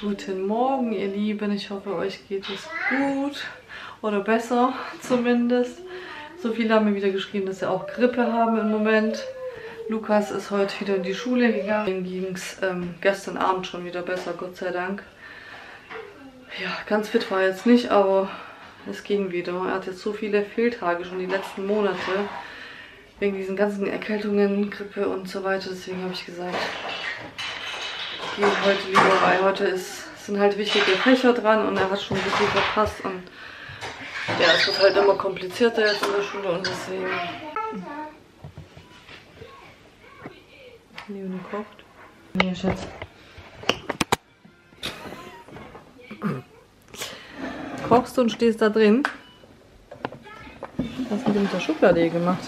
Guten Morgen, ihr Lieben. Ich hoffe, euch geht es gut oder besser zumindest. So viele haben mir wieder geschrieben, dass sie auch Grippe haben im Moment. Lukas ist heute wieder in die Schule gegangen. Ihm ging es gestern Abend schon wieder besser, Gott sei Dank. Ja, ganz fit war er jetzt nicht, aber es ging wieder. Er hat jetzt so viele Fehltage schon die letzten Monate. Wegen diesen ganzen Erkältungen, Grippe und so weiter. Deswegen habe ich gesagt, ich gehe heute lieber rein. Heute sind halt wichtige Fächer dran und er hat schon so viel verpasst. Und ja, es wird halt immer komplizierter jetzt in der Schule und deswegen. Leonie kocht. Nee, Schatz. Kochst du und stehst da drin? Was hast du mit der Schublade gemacht?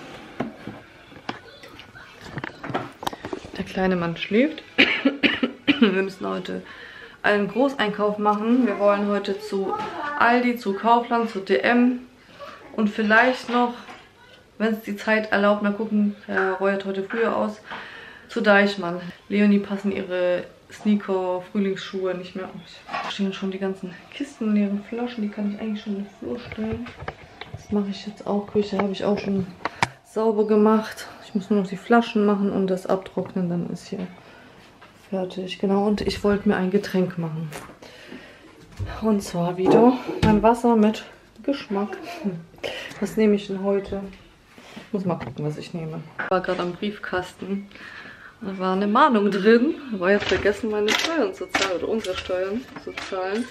Der kleine Mann schläft. Wir müssen heute einen Großeinkauf machen. Wir wollen heute zu Aldi, zu Kaufland, zu DM und vielleicht noch, wenn es die Zeit erlaubt, mal gucken, Herr Roy hat heute früher aus, zu Deichmann. Leonie passen ihre Sneaker, Frühlingsschuhe nicht mehr aus. Da stehen schon die ganzen Kisten, leeren Flaschen, die kann ich eigentlich schon in den Flur stellen. Das mache ich jetzt auch. Küche habe ich auch schon sauber gemacht. Ich muss nur noch die Flaschen machen und das abtrocknen, dann ist hier fertig. Genau, und ich wollte mir ein Getränk machen. Und zwar wieder ein Wasser mit Geschmack. Was nehme ich denn heute? Ich muss mal gucken, was ich nehme. Ich war gerade am Briefkasten. Da war eine Mahnung drin. Ich war jetzt vergessen, meine Steuern zu zahlen oder unsere Steuern zu zahlen.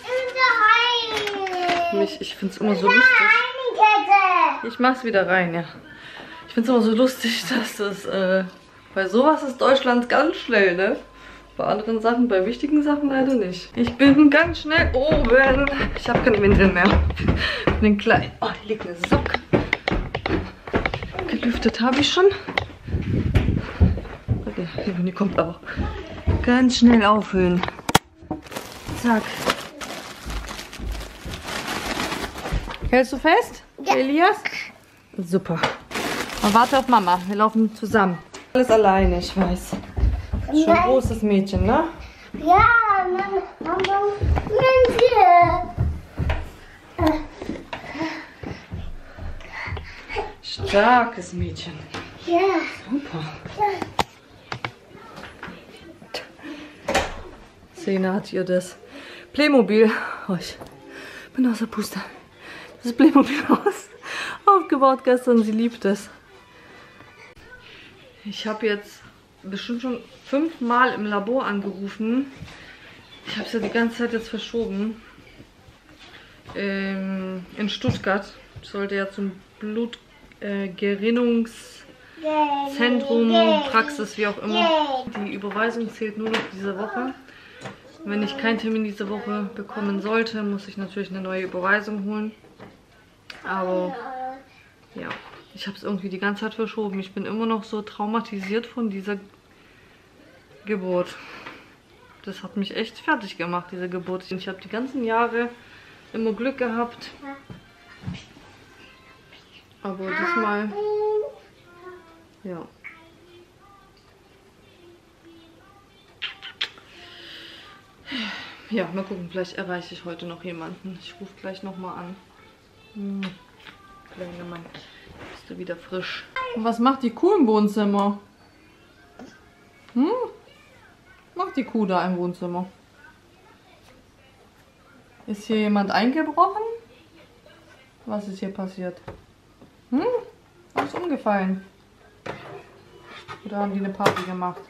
Ich finde es immer so lustig. Ich mach's wieder rein, ja. Ich finde es immer so lustig, dass das bei sowas ist Deutschland ganz schnell, ne? Bei anderen Sachen, bei wichtigen Sachen leider nicht. Ich bin ganz schnell oben. Ich habe keine Windeln mehr. Den kleinen. Oh, hier liegt eine Socke. Gelüftet habe ich schon. Okay, die kommt auch. Ganz schnell auffüllen. Zack. Hältst du fest, ja. Elias? Super. Aber warte auf Mama. Wir laufen zusammen. Alles alleine, ich weiß. Schon ein großes Mädchen, ne? Ja, Mama. Starkes Mädchen. Ja. Super. Ja. Sena hat ihr das Playmobil. Oh, ich bin außer Puste. Das Playmobil-Haus aufgebaut gestern. Sie liebt es. Ich habe jetzt bestimmt schon 5-mal im Labor angerufen. Ich habe es ja die ganze Zeit jetzt verschoben. In Stuttgart. Ich sollte ja zum Blutgerinnungszentrum, Praxis, wie auch immer. Die Überweisung zählt nur noch diese Woche. Wenn ich keinen Termin diese Woche bekommen sollte, muss ich natürlich eine neue Überweisung holen. Aber ja, ich habe es irgendwie die ganze Zeit verschoben. Ich bin immer noch so traumatisiert von dieser Geburt. Das hat mich echt fertig gemacht, diese Geburt. Ich habe die ganzen Jahre immer Glück gehabt. Aber diesmal, ja. Ja, mal gucken, vielleicht erreiche ich heute noch jemanden. Ich rufe gleich nochmal an. Kleiner Mann, bist du wieder frisch. Und was macht die Kuh im Wohnzimmer? Macht die Kuh da im Wohnzimmer? Ist hier jemand eingebrochen? Was ist hier passiert? Was ist umgefallen? Oder haben die eine Party gemacht?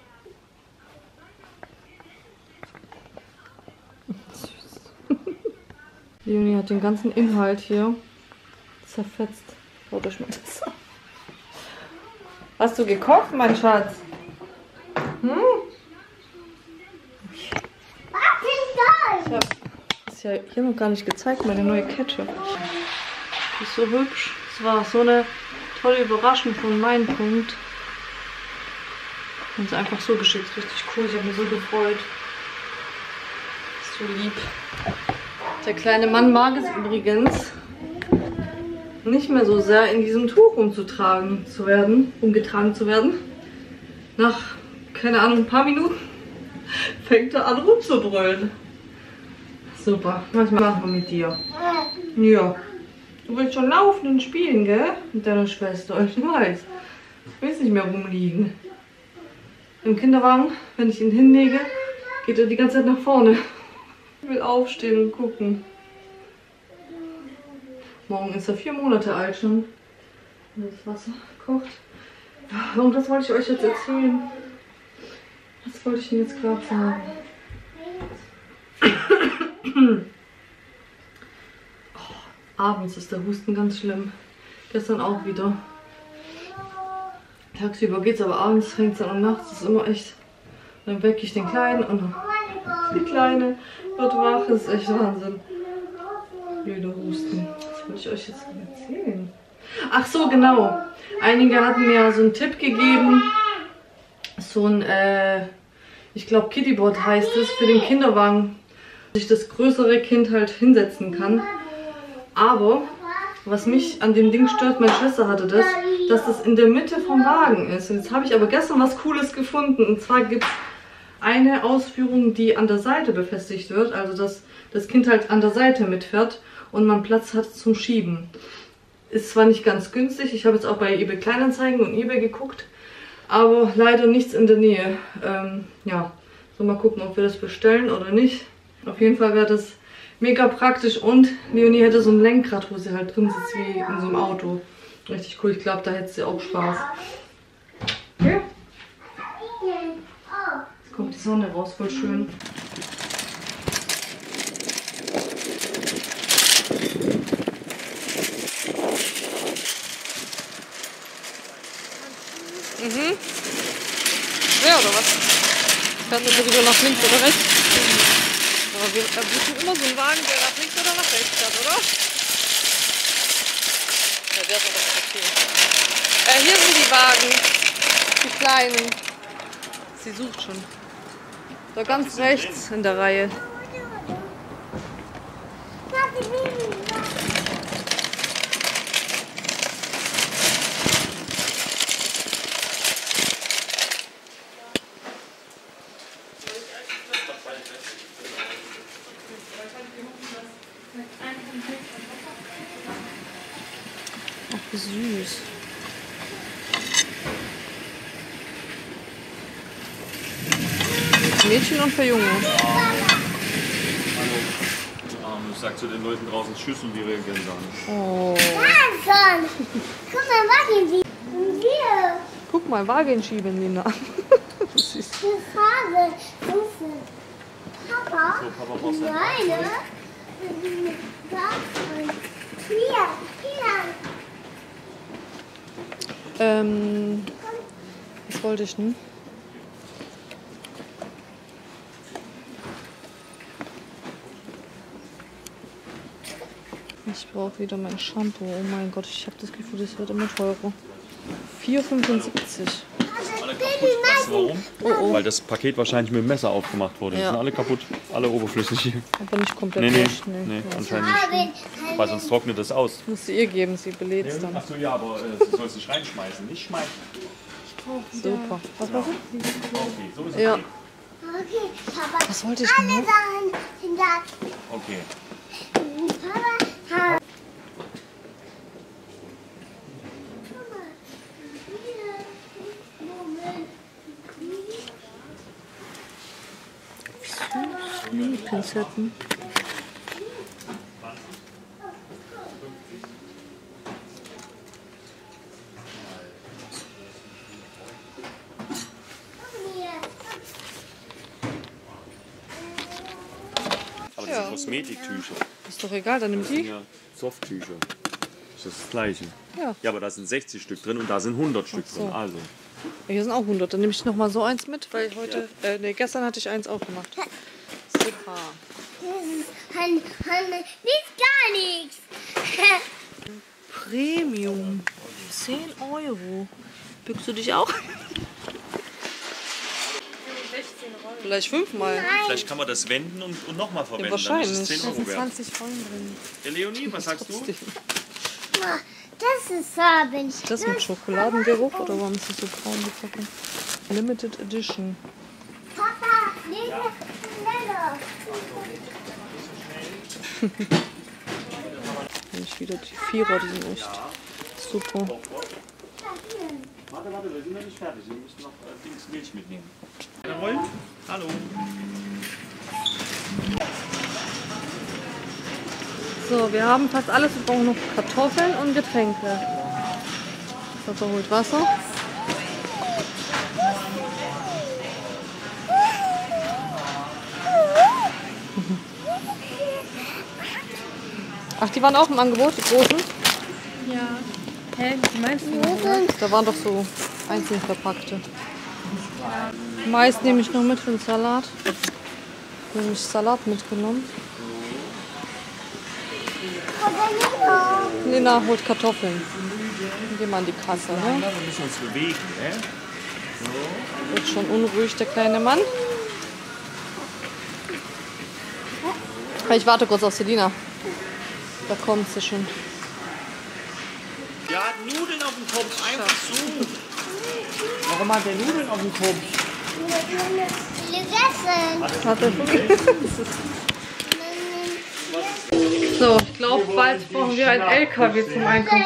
Leonie hat den ganzen Inhalt hier zerfetzt. Schaut euch mal das an. Hast du gekocht, mein Schatz? Ich habe es ja hier noch gar nicht gezeigt, meine neue Kette. Die ist so hübsch. Es war so eine tolle Überraschung von meinem Punkt. Und es ist einfach so geschickt. Richtig cool. Ich habe mich so gefreut. So lieb. Der kleine Mann mag es übrigens nicht mehr so sehr in diesem Tuch umgetragen zu werden. Nach, keine Ahnung, ein paar Minuten fängt er an rumzubrüllen. Super, was machen wir mit dir? Ja. Du willst schon laufen und spielen, gell? Mit deiner Schwester, ich weiß. Du willst nicht mehr rumliegen. Im Kinderwagen, wenn ich ihn hinlege, geht er die ganze Zeit nach vorne. Ich will aufstehen und gucken. Morgen ist er 4 Monate alt schon. Wenn das Wasser kocht. Und was wollte ich euch jetzt erzählen? Was wollte ich Ihnen jetzt gerade sagen? Oh, abends ist der Husten ganz schlimm. Gestern auch wieder. Tagsüber geht's, aber abends fängt es an und nachts ist immer echt. Dann wecke ich den Kleinen und die Kleine wird wach. Das ist echt Wahnsinn. Wieder Husten. Was wollte ich euch jetzt erzählen? Ach so, genau. Einige hatten mir so einen Tipp gegeben. So ein, ich glaube Kittyboard heißt es, für den Kinderwagen. Dass sich das größere Kind halt hinsetzen kann. Aber was mich an dem Ding stört, meine Schwester hatte das, dass das in der Mitte vom Wagen ist. Und jetzt habe ich aber gestern was Cooles gefunden. Und zwar gibt es eine Ausführung, die an der Seite befestigt wird. Also dass das Kind halt an der Seite mitfährt und man Platz hat zum Schieben. Ist zwar nicht ganz günstig, ich habe jetzt auch bei eBay Kleinanzeigen und eBay geguckt, aber leider nichts in der Nähe. Ja, so mal gucken, ob wir das bestellen oder nicht. Auf jeden Fall wäre das mega praktisch und Leonie hätte so ein Lenkrad, wo sie halt drin sitzt wie in so einem Auto. Richtig cool, ich glaube, da hätte sie auch Spaß. Okay. Jetzt kommt die Sonne raus, voll schön. Ja, oder was? Ich weiß nicht, ob du nach links oder rechts. Aber wir erwischen immer so einen Wagen, der nach links oder nach rechts fährt, oder? Ja, der ist aber okay. Hier sind die Wagen. Die kleinen. Sie sucht schon. Da ganz rechts in der Reihe. Ach, wie süß. Für Mädchen und für Junge. Ich sag zu den Leuten draußen Tschüss und die reagieren dann. Ja, Oh. schon. Guck mal, was hier. Und wir. Guck mal, Wagen schieben, Nina. Süß. Die Farbe. Papa. So, Papa brauchst du. Meine. Hier. Was wollte ich denn? Ich brauche wieder mein Shampoo. Oh mein Gott, ich habe das Gefühl, das wird immer teurer. 4,75. Alle kaputt. Weißt du warum? Oh. Weil das Paket wahrscheinlich mit dem Messer aufgemacht wurde. Die Ja. sind alle kaputt, alle oberflüssig hier. Aber nicht komplett durch. Nee, Ja. anscheinend nicht. Weil sonst trocknet das aus. Muss sie ihr geben, sie belädt es dann. Achso, ja, aber sie soll es nicht reinschmeißen. Nicht schmeißen. Super. Was war das? Okay, so ist es. Ja. Okay. Okay, Papa. Was wollte ich Alle noch? Sachen sind da. Okay. Papa. Mini-Pinzetten. Aber das sind Kosmetiktücher. Ist doch egal, dann nimm Das sind die. ja Softtücher. Das ist das Gleiche. Ja. Ja, aber da sind 60 Stück drin und da sind 100 Stück so. drin. Also. Hier sind auch 100. Dann nehme ich noch mal so eins mit, weil heute, gestern hatte ich eins aufgemacht. Super. Nicht gar nichts. Premium. 10 €. Bückst du dich auch? Vielleicht 5-mal. Vielleicht kann man das wenden und nochmal verwenden. Ja, wahrscheinlich. Dann ist es 10 Euro wert. 20 Folgen drin. Ja, Leonie, was sagst du? Das ist Farben. Das mit Schokoladengeruch oder warum ist das so braun die Packung? Limited Edition. Papa, Mensch, wieder die Vierer, die sind echt super. Warte, wir sind noch nicht fertig. Wir müssen noch Milch mitnehmen. Jawohl. Hallo. So, wir haben fast alles. Wir brauchen noch Kartoffeln und Getränke. Papa holt Wasser. Ach, die waren auch im Angebot, die großen? Ja. Hä? Die meisten? Da waren doch so einzeln verpackte. Mais nehme ich noch mit für den Salat. Nämlich Salat mitgenommen. Lena holt Kartoffeln. Gehen wir an die Kasse, ne? Wir müssen uns bewegen, ne? Wird schon unruhig, der kleine Mann. Ich warte kurz auf Selina. Da kommt sie schon. Ja, Nudeln auf dem Kopf, einfach so. Warum hat der Nudeln auf dem Kopf? Hat er schon gegessen? So, ich glaube, bald brauchen wir ein LKW zum Einkaufen.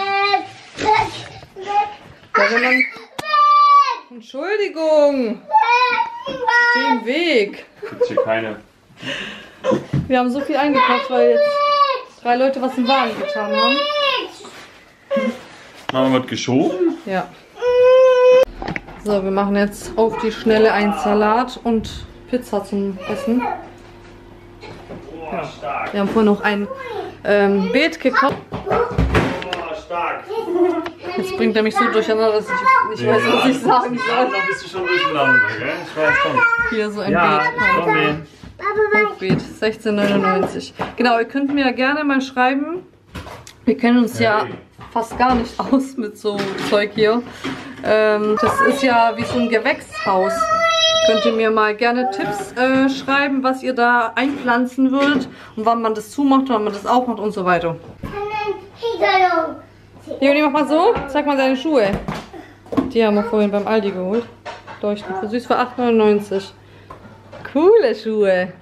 Ja, wenn man... Entschuldigung! Steh im Weg! Gibt's hier keine. Wir haben so viel eingekauft, weil jetzt 3 Leute was im Wagen getan haben. Haben wir was geschoben? Ja. So, wir machen jetzt auf die Schnelle einen Salat und Pizza zum Essen. Ja. Wir haben vorhin noch ein Beet gekauft. Stark. Jetzt bringt er mich so durcheinander, dass ich nicht weiß, was ich sagen soll. Da bist du schon durcheinander, gell? Ich weiß schon. Hier so ein Ja, Beet. komm hin. Hochbeet, 16,99. Genau, ihr könnt mir ja gerne mal schreiben. Wir kennen uns ja fast gar nicht aus mit so Zeug hier. Das ist ja wie so ein Gewächshaus. Könnt ihr mir mal gerne Tipps schreiben, was ihr da einpflanzen würdet und wann man das zumacht, wann man das aufmacht und so weiter. Leonie, mach mal so. Zeig mal deine Schuhe. Die haben wir vorhin beim Aldi geholt. Leuchten für süß für 8,99. Coole Schuhe.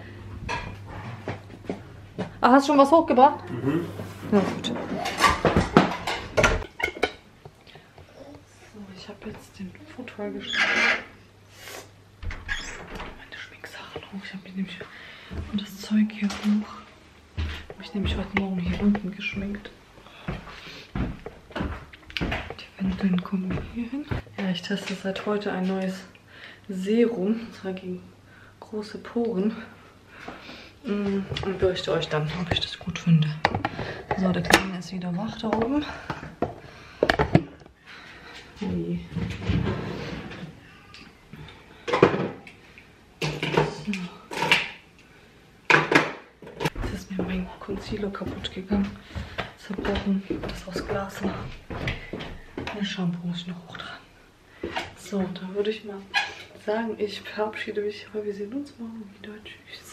Ach, hast du schon was hochgebracht? Mhm. Ja, gut. So, ich habe jetzt den Futter geschminkt. Meine Schminksachen hoch. Ich habe mich nämlich und das Zeug hier hoch. Habe ich nämlich heute Morgen hier unten geschminkt. Die Windeln kommen hier hin. Ja, ich teste seit heute ein neues Serum. Und zwar gegen große Poren. Und berichte euch dann, ob ich das gut finde. So, der Kleine ist wieder wach da oben. Hey. So. Jetzt ist mir mein Concealer kaputt gegangen. Zerbrochen. Das aus Glas war. Der Shampoo muss ich noch hoch dran. So, da würde ich mal sagen, ich verabschiede mich. Wir sehen uns morgen wieder. Tschüss.